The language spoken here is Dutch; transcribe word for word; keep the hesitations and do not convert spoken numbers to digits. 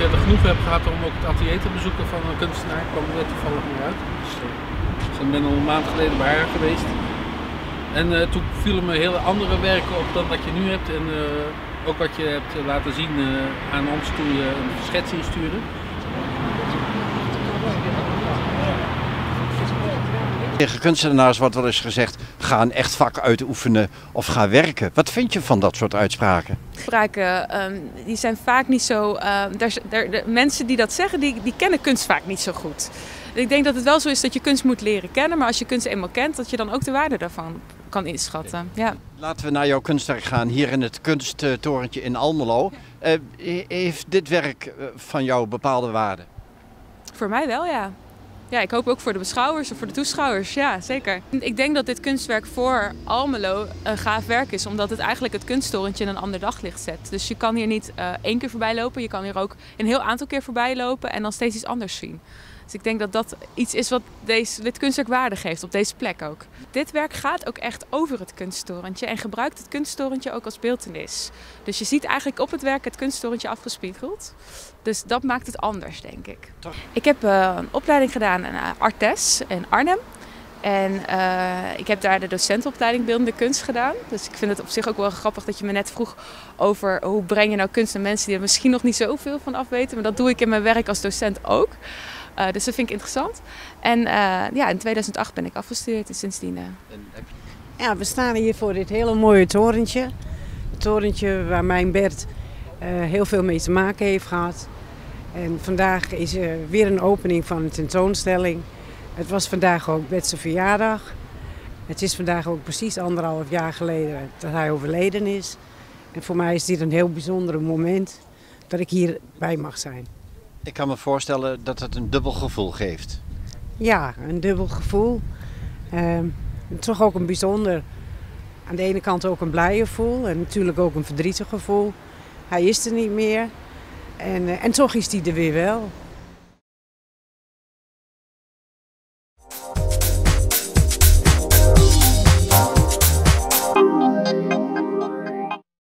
er genoeg heb gehad om ook het atelier te bezoeken van een kunstenaar. Ik kwam er net toevallig mee uit. Dus, uh, ik ben al een maand geleden bij haar geweest. En uh, toen vielen me hele andere werken op dan wat je nu hebt. En uh, ook wat je hebt laten zien uh, aan ons toen je een schets instuurde. Tegen kunstenaars wordt wel eens gezegd, ga een echt vak uitoefenen of ga werken. Wat vind je van dat soort uitspraken? Uitspraken um, die zijn vaak niet zo. Uh, daar, daar, de mensen die dat zeggen, die, die kennen kunst vaak niet zo goed. Ik denk dat het wel zo is dat je kunst moet leren kennen, maar als je kunst eenmaal kent, dat je dan ook de waarde daarvan kan inschatten. Ja. Laten we naar jouw kunstwerk gaan, hier in het kunsttorentje in Almelo. Uh, heeft dit werk van jou bepaalde waarde? Voor mij wel, ja. Ja, ik hoop ook voor de beschouwers of voor de toeschouwers, ja zeker. Ik denk dat dit kunstwerk voor Almelo een gaaf werk is, omdat het eigenlijk het kunsttorentje in een ander daglicht zet. Dus je kan hier niet uh, één keer voorbij lopen, je kan hier ook een heel aantal keer voorbij lopen en dan steeds iets anders zien. Dus ik denk dat dat iets is wat deze, dit kunstwerk waarde geeft, op deze plek ook. Dit werk gaat ook echt over het kunsttorentje en gebruikt het kunsttorentje ook als beeltenis. Dus je ziet eigenlijk op het werk het kunsttorentje afgespiegeld. Dus dat maakt het anders, denk ik. Toch? Ik heb uh, een opleiding gedaan aan uh, Artes in Arnhem. En uh, ik heb daar de docentenopleiding beeldende kunst gedaan. Dus ik vind het op zich ook wel grappig dat je me net vroeg over hoe breng je nou kunst aan mensen die er misschien nog niet zoveel van af weten. Maar dat doe ik in mijn werk als docent ook. Uh, dus dat vind ik interessant. En uh, ja, in tweeduizend acht ben ik afgestudeerd en sindsdien... Uh... Ja, we staan hier voor dit hele mooie torentje. Het torentje waar mijn Bert uh, heel veel mee te maken heeft gehad. En vandaag is er weer een opening van een tentoonstelling. Het was vandaag ook Bert's verjaardag. Het is vandaag ook precies anderhalf jaar geleden dat hij overleden is. En voor mij is dit een heel bijzonder moment dat ik hierbij mag zijn. Ik kan me voorstellen dat het een dubbel gevoel geeft. Ja, een dubbel gevoel. Uh, toch ook een bijzonder, aan de ene kant ook een blije gevoel en natuurlijk ook een verdrietig gevoel. Hij is er niet meer en, uh, en toch is hij er weer wel.